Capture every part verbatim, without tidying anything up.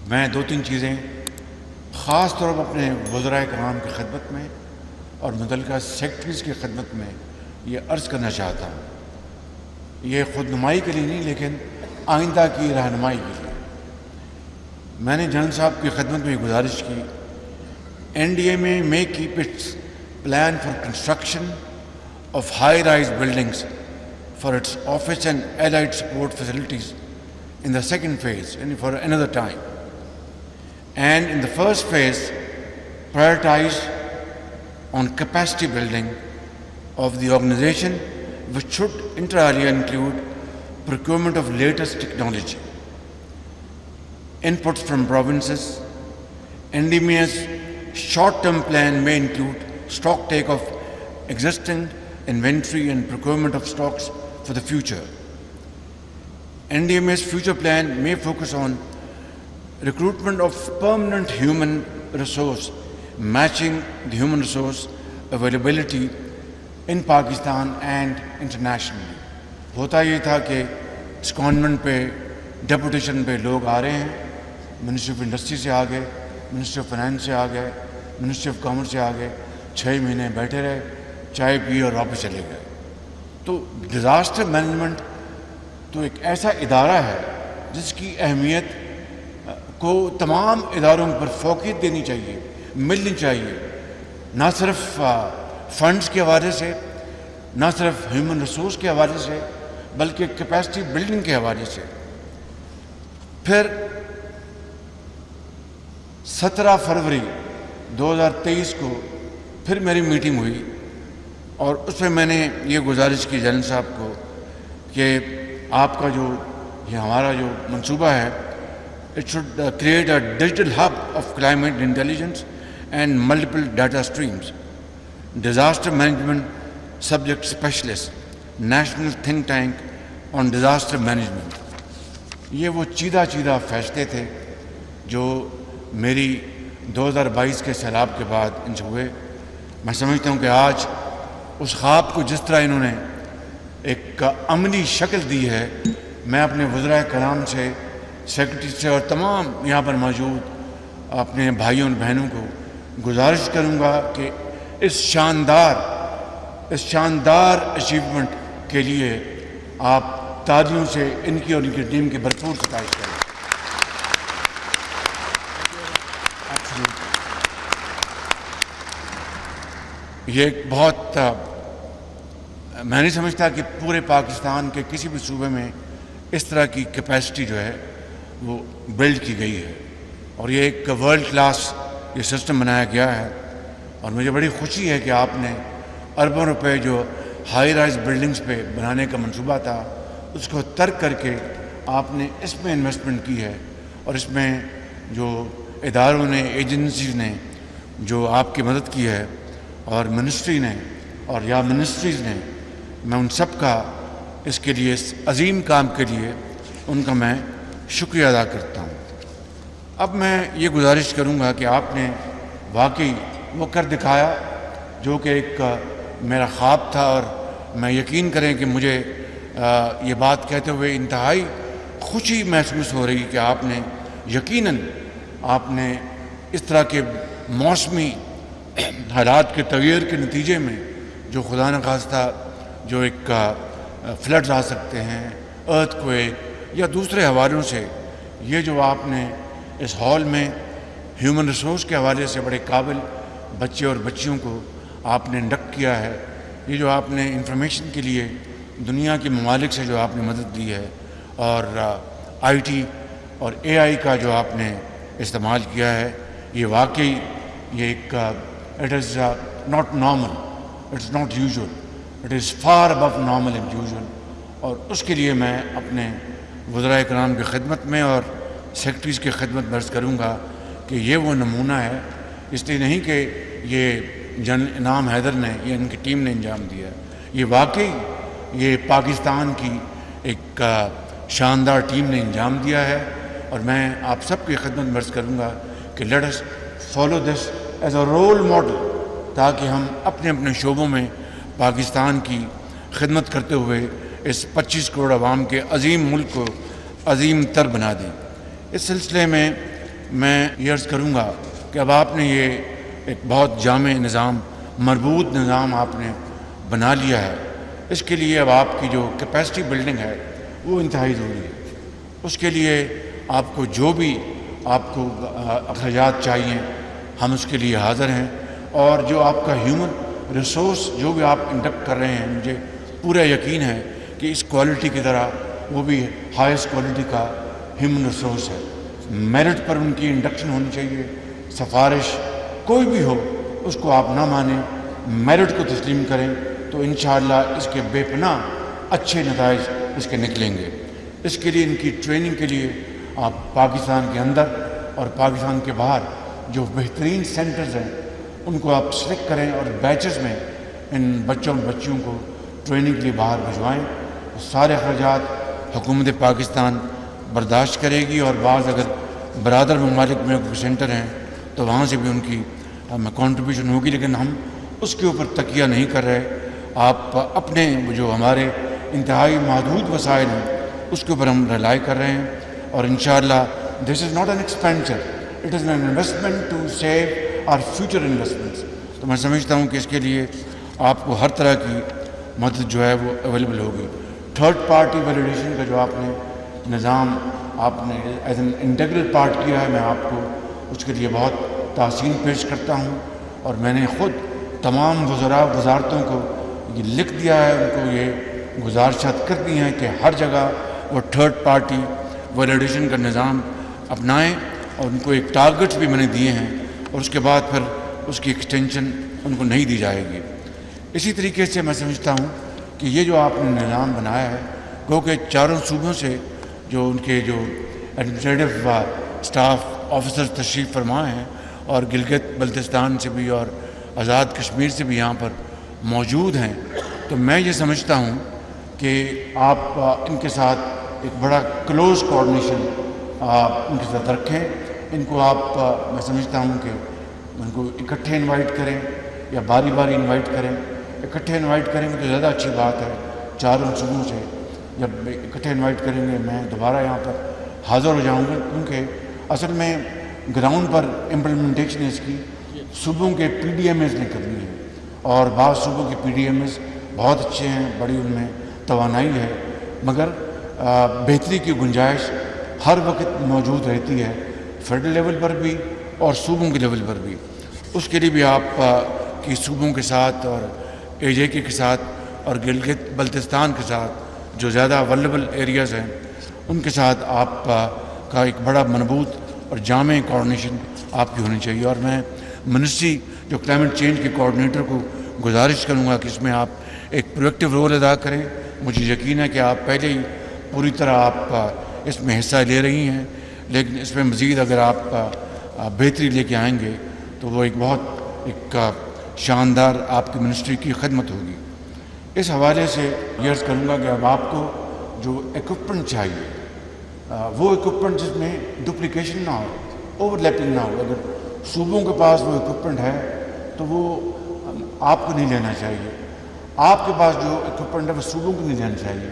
میں دو تین چیزیں خاص طور پر اپنے وزرائے کرام کی خدمت میں اور متعلقہ سیکٹریز کی خدمت میں یہ عرض کرنا چاہتا ہوں. یہ خود نمائی کے لیے نہیں لیکن آئندہ کی رہنمائی کے لیے. میں نے جنرل صاحب کی خدمت میں گزارش کی N D M A may keep its plan for construction of high-rise buildings for its office and allied support facilities in the second phase and for another time. And in the first phase, prioritize on capacity building of the organization, which should inter alia include procurement of latest technology, inputs from provinces. N D M A's short-term plan may include stock take of existing inventory and procurement of stocks for the future. N D M A's future plan may focus on recruitment of permanent human resource, matching the human resource availability in Pakistan and internationally. ہوتا یہ تھا کہ اس convent پہ deputation پہ لوگ آ رہے ہیں، ministry of industry سے آ گئے، منسٹری آف فائنانس سے آ گئے، منسٹری آف کامرس سے آ گئے، چھ مہینے بیٹھے رہے، چائے پی اور واپس چلے گئے. تو ڈیزاسٹر مینجمنٹ تو ایک ایسا ادارہ ہے جس کی اہمیت کو تمام اداروں پر فوقیت دینی چاہیے، ملنی چاہیے، نہ صرف فنڈز کے حوالے سے، نہ صرف ہیومن ریسورس کے حوالے سے، بلکہ کیپیسٹی بلڈنگ کے حوالے سے. پھر سترہ فروری دو ہزار تیئیس کو پھر میری میٹنگ ہوئی اور اس میں میں نے یہ گزارش کی جنرل صاحب کو کہ آپ کا جو یہ ہمارا جو منصوبہ ہے it should uh, create a digital hub of climate intelligence and multiple data streams, disaster management subject specialist, national think tank on disaster management. یہ وہ چیدہ چیدہ فیصلے تھے جو میری دو ہزار بائیس کے سیلاب کے بعد ان سے ہوئے. میں سمجھتا ہوں کہ آج اس خواب کو جس طرح انہوں نے ایک عملی شکل دی ہے، میں اپنے وزرائے کرام سے، سیکرٹری سے اور تمام یہاں پر موجود اپنے بھائیوں اور بہنوں کو گزارش کروں گا کہ اس شاندار اس شاندار اچیومنٹ کے لیے آپ تالیوں سے ان کی اور ان کی ٹیم کی بھرپور ستائش کریں. یہ ایک بہت میں نہیں سمجھتا کہ پورے پاکستان کے کسی بھی صوبے میں اس طرح کی کیپیسٹی جو ہے وہ بلڈ کی گئی ہے، اور یہ ایک ورلڈ کلاس یہ سسٹم بنایا گیا ہے. اور مجھے بڑی خوشی ہے کہ آپ نے اربوں روپے جو ہائی رائز بلڈنگز پہ بنانے کا منصوبہ تھا اس کو ترک کر کے آپ نے اس میں انویسٹمنٹ کی ہے، اور اس میں جو اداروں نے، ایجنسیز نے جو آپ کی مدد کی ہے، اور منسٹری نے اور یا منسٹریز نے، میں ان سب کا اس کے لیے، اس عظیم کام کے لیے ان کا میں شکریہ ادا کرتا ہوں. اب میں یہ گزارش کروں گا کہ آپ نے واقعی وہ کر دکھایا جو کہ ایک میرا خواب تھا، اور میں یقین کریں کہ مجھے یہ بات کہتے ہوئے انتہائی خوشی محسوس ہو رہی کہ آپ نے یقیناً آپ نے اس طرح کے موسمی حالات کے تغیر کے نتیجے میں جو خدا نخواستہ جو ایک فلڈز آ سکتے ہیں، ارتھ کویک یا دوسرے حوالوں سے، یہ جو آپ نے اس ہال میں ہیومن ریسورس کے حوالے سے بڑے قابل بچے اور بچیوں کو آپ نے انڈکٹ کیا ہے، یہ جو آپ نے انفارمیشن کے لیے دنیا کے ممالک سے جو آپ نے مدد دی ہے، اور آئی ٹی اور اے آئی کا جو آپ نے استعمال کیا ہے، یہ واقعی یہ ایک it is not normal, it's not usual, it is far abnormal and usual. اور اس کے لیے میں اپنے وزرائے کرام کی خدمت میں اور سیکرٹریز کی خدمت میں عرض کروں گا کہ یہ وہ نمونہ ہے، اس لیے نہیں کہ یہ جنرل انعام حیدر نے یا ان کی ٹیم نے انجام دیا ہے، یہ واقعی یہ پاکستان کی ایک شاندار ٹیم نے انجام دیا ہے. اور میں آپ سب کی خدمت میں عرض کروں گا کہ let us follow this as a role model, تاکہ ہم اپنے اپنے شعبوں میں پاکستان کی خدمت کرتے ہوئے اس پچیس کروڑ عوام کے عظیم ملک کو عظیم تر بنا دیں. اس سلسلے میں میں یہ عرض کروں گا کہ اب آپ نے یہ ایک بہت جامع نظام، مربوط نظام آپ نے بنا لیا ہے، اس کے لیے اب آپ کی جو کیپیسٹی بلڈنگ ہے وہ انتہائی ضروری ہے۔ اس کے لیے آپ کو جو بھی آپ کو اخراجات چاہیے ہم اس کے لیے حاضر ہیں، اور جو آپ کا ہیومن ریسورس جو بھی آپ انڈکٹ کر رہے ہیں، مجھے پورا یقین ہے کہ اس کوالٹی کی طرح وہ بھی ہائیسٹ کوالٹی کا ہیومن ریسورس ہے۔ میرٹ پر ان کی انڈکشن ہونی چاہیے، سفارش کوئی بھی ہو اس کو آپ نہ مانیں، میرٹ کو تسلیم کریں، تو انشاءاللہ اس کے بے پناہ اچھے نتائج اس کے نکلیں گے۔ اس کے لیے ان کی ٹریننگ کے لیے آپ پاکستان کے اندر اور پاکستان کے باہر جو بہترین سینٹرز ہیں ان کو آپ سلیکٹ کریں اور بیچز میں ان بچوں بچیوں کو ٹریننگ کے لیے باہر بھجوائیں۔ سارے اخراجات حکومت پاکستان برداشت کرے گی، اور بعض اگر برادر ممالک میں کوئی سینٹر ہیں تو وہاں سے بھی ان کی کنٹریبیوشن ہوگی، لیکن ہم اس کے اوپر تکیہ نہیں کر رہے۔ آپ اپنے جو ہمارے انتہائی محدود وسائل ہیں اس کے اوپر ہم رلائی کر رہے ہیں، اور انشاءاللہ this is not an expenditure, it is an investment to save our future investments. تو میں سمجھتا ہوں کہ اس کے لیے آپ کو ہر طرح کی مدد جو ہے وہ اویلیبل ہوگی۔ تھرڈ پارٹی ویلیڈیشن کا جو آپ نے نظام آپ نے ایز این انٹیگرل پارٹ کیا ہے، میں آپ کو اس کے لیے بہت تحسین پیش کرتا ہوں، اور میں نے خود تمام وزراء وزارتوں کو یہ لکھ دیا ہے، ان کو یہ گزارشات کر دی ہیں کہ ہر جگہ وہ تھرڈ پارٹی ویلیڈیشن کا نظام اپنائیں، اور ان کو ایک ٹارگٹس بھی میں نے دیے ہیں، اور اس کے بعد پھر اس کی ایکسٹینشن ان کو نہیں دی جائے گی۔ اسی طریقے سے میں سمجھتا ہوں کہ یہ جو آپ نے نظام بنایا ہے، کیونکہ چاروں صوبوں سے جو ان کے جو ایڈمنسٹریٹو اسٹاف آفیسرز تشریف فرما ہیں، اور گلگت بلتستان سے بھی اور آزاد کشمیر سے بھی یہاں پر موجود ہیں، تو میں یہ سمجھتا ہوں کہ آپ ان کے ساتھ ایک بڑا کلوز کوآرڈینیشن آپ ان کے ساتھ رکھیں۔ ان کو آپ میں سمجھتا ہوں کہ ان کو اکٹھے انوائٹ کریں یا باری باری انوائٹ کریں۔ اکٹھے انوائٹ کریں گے تو زیادہ اچھی بات ہے، چاروں صوبوں سے جب اکٹھے انوائٹ کریں گے میں دوبارہ یہاں پر حاضر ہو جاؤں گا، کیونکہ اصل میں گراؤنڈ پر امپلیمنٹیشن اس کی صوبوں کے پی ڈی ایم ایز نے کرنی ہے، اور بعض صوبوں کے پی ڈی ایم ایز بہت اچھے ہیں، بڑی ان میں توانائی ہے، مگر بہتری کی گنجائش ہر وقت موجود رہتی ہے، فیڈرل لیول پر بھی اور صوبوں کے لیول پر بھی۔ اس کے لیے بھی آپ کی صوبوں کے ساتھ اور اے جے کے کے ساتھ اور گلگت بلتستان کے ساتھ جو زیادہ ولنریبل ایریاز ہیں ان کے ساتھ آپ کا ایک بڑا مربوط اور جامع کوآرڈینیشن آپ کی ہونی چاہیے، اور میں منسٹری جو کلائمیٹ چینج کے کوآرڈینیٹر کو گزارش کروں گا کہ اس میں آپ ایک پرویکٹیو رول ادا کریں۔ مجھے یقین ہے کہ آپ پہلے ہی پوری طرح آپ اس میں حصہ لے رہی ہیں، لیکن اس میں مزید اگر آپ بہتری لے کے آئیں گے تو وہ ایک بہت ایک شاندار آپ کی منسٹری کی خدمت ہوگی۔ اس حوالے سے یہ عرض کروں گا کہ اب آپ کو جو ایکوپمنٹ چاہیے وہ ایکوپمنٹ جس میں ڈپلیکیشن نہ ہو، اوور لیپنگ نہ ہو۔ اگر صوبوں کے پاس وہ ایکوپمنٹ ہے تو وہ آپ کو نہیں لینا چاہیے، آپ کے پاس جو ایکوپمنٹ ہے وہ صوبوں کو نہیں لینا چاہیے،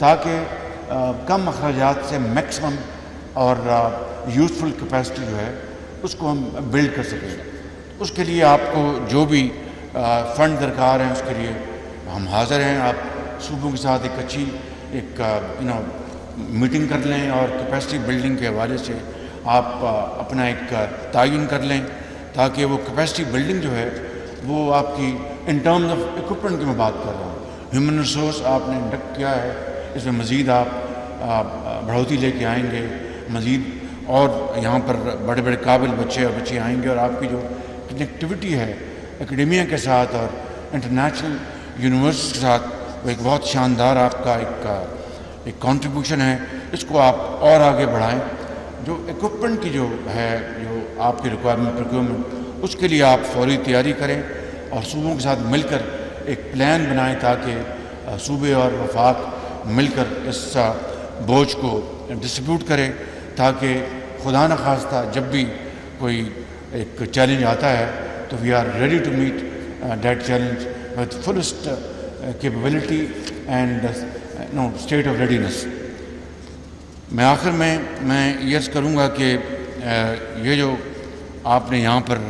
تاکہ کم اخراجات سے میکسیمم اور یوزفل کیپیسٹی جو ہے اس کو ہم بلڈ کر سکیں۔ اس کے لیے آپ کو جو بھی فنڈ درکار ہیں اس کے لیے ہم حاضر ہیں۔ آپ صوبوں کے ساتھ ایک اچھی ایک یو نو میٹنگ کر لیں، اور کیپیسٹی بلڈنگ کے حوالے سے آپ اپنا ایک تعین کر لیں، تاکہ وہ کیپیسٹی بلڈنگ جو ہے وہ آپ کی ان ٹرمز آف ایکوپمنٹ کی میں بات کر رہا ہوں۔ ہیومن ریسورس آپ نے انڈکٹ کیا ہے، اس میں مزید آپ بڑھوتی لے کے آئیں گے، مزید اور یہاں پر بڑے بڑے قابل بچے اور بچے آئیں گے، اور آپ کی جو کنیکٹیوٹی ہے اکیڈیمیا کے ساتھ اور انٹرنیشنل یونیورسٹی کے ساتھ وہ ایک بہت شاندار آپ کا ایک ایک کنٹریبیوشن ہے، اس کو آپ اور آگے بڑھائیں۔ جو ایکوپمنٹ کی جو ہے جو آپ کی ریکوائرمنٹ پروکیورمنٹ اس کے لیے آپ فوری تیاری کریں، اور صوبوں کے ساتھ مل کر ایک پلان بنائیں تاکہ صوبے اور وفاق مل کر اس بوجھ کو ڈسٹریبیوٹ کرے، تاکہ خدا نخواستہ جب بھی کوئی ایک چیلنج آتا ہے تو we are ready to meet that challenge with fullest capability and no state of readiness. میں آخر میں میں یہ عرض کروں گا کہ یہ جو آپ نے یہاں پر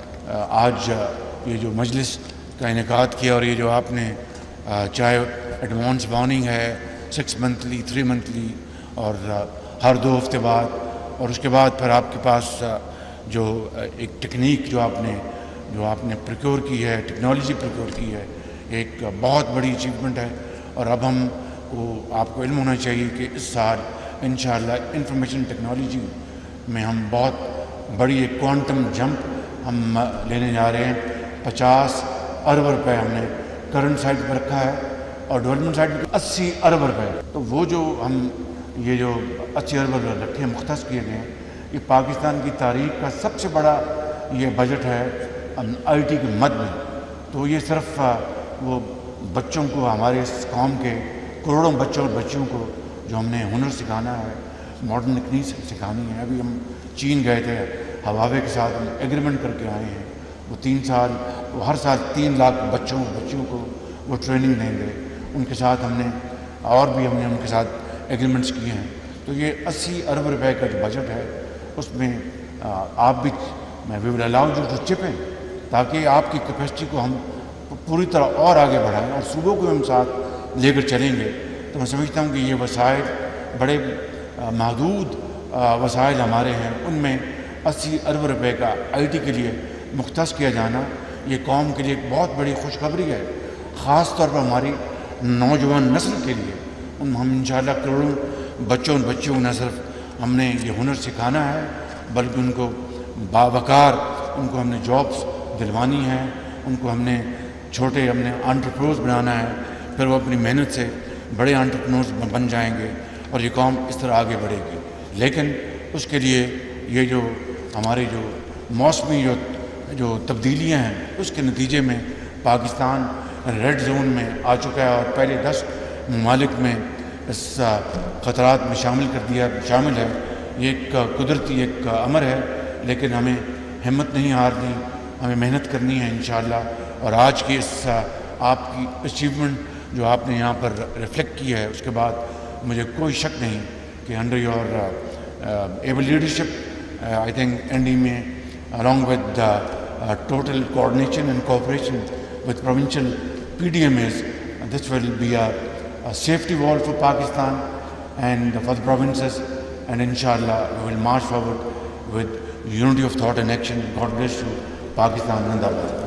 آج یہ جو مجلس کا انعقاد کیا اور یہ جو آپ نے چاہے ایڈوانس وارننگ ہے سکس منتھلی تھری منتھلی اور ہر دو ہفتے بعد اور اس کے بعد پھر آپ کے پاس جو ایک ٹیکنیک جو آپ نے جو آپ نے پروکیور کی ہے ٹیکنالوجی پروکیور کی ہے ایک بہت بڑی اچیومنٹ ہے اور اب ہم کو آپ کو علم ہونا چاہیے کہ اس سال انشاءاللہ انفارمیشن ٹیکنالوجی میں ہم بہت بڑی ایک کوانٹم جمپ ہم لینے جا رہے ہیں. پچاس ارب روپے ہم نے کرنٹ سائٹ پہ رکھا ہے اور ڈیولپمنٹ سائٹ پہ اسی ارب روپے. تو وہ جو ہم یہ جو اسی ارب رکھے مختص کیے گئے ہیں یہ پاکستان کی تاریخ کا سب سے بڑا یہ بجٹ ہے آئی ٹی کے مد میں. تو یہ صرف وہ بچوں کو ہمارے اس قوم کے کروڑوں بچوں اور بچیوں کو جو ہم نے ہنر سکھانا ہے ماڈرن تکنیک سکھانی ہے. ابھی ہم چین گئے تھے ہواوے کے ساتھ ہم ایگریمنٹ کر کے آئے ہیں. وہ تین سال وہ ہر سال تین لاکھ بچوں بچیوں کو وہ ٹریننگ دیں گے. ان کے ساتھ ہم نے اور بھی ہم نے ان کے ساتھ ایگریمنٹس کیے ہیں. تو یہ اسی ارب روپے کا جو بجٹ ہے اس میں آپ بھی میں وی ول الاؤ یو ٹو چپ ان تاکہ آپ کی کیپیسٹی کو ہم پوری طرح اور آگے بڑھائیں اور صوبوں کو ہم ساتھ لے کر چلیں گے. تو میں سمجھتا ہوں کہ یہ وسائل بڑے محدود وسائل ہمارے ہیں ان میں اسی ارب روپے کا آئی ٹی کے لیے مختص کیا جانا یہ قوم کے لیے ایک بہت بڑی خوشخبری ہے خاص طور پر ہماری نوجوان نسل کے لیے. ان ہم انشاءاللہ کروڑوں بچوں اور بچیوں نہ صرف ہم نے یہ ہنر سکھانا ہے بلکہ ان کو باوقار ان کو ہم نے جابس دلوانی ہیں. ان کو ہم نے چھوٹے ہم نے انٹرپرینورز بنانا ہے پھر وہ اپنی محنت سے بڑے انٹرپرینورز بن جائیں گے اور یہ قوم اس طرح آگے بڑھے گی. لیکن اس کے لیے یہ جو ہماری جو موسمی جو جو تبدیلیاں ہیں اس کے نتیجے میں پاکستان ریڈ زون میں آ چکا ہے اور پہلے دس ممالک میں اس خطرات میں شامل کر دیا شامل ہے. یہ ایک قدرتی ایک امر ہے لیکن ہمیں ہمت نہیں ہارنی ہمیں محنت کرنی ہے انشاءاللہ. اور آج کی اس آپ کی اچیومنٹ جو آپ نے یہاں پر ریفلیکٹ کی ہے اس کے بعد مجھے کوئی شک نہیں کہ under your able leadership I think N D M A along with the uh, total coordination and cooperation with provincial P D M As, this will be a, a safety wall for Pakistan and for the provinces, and inshallah we will march forward with unity of thought and action. God bless you, Pakistan Zindabad.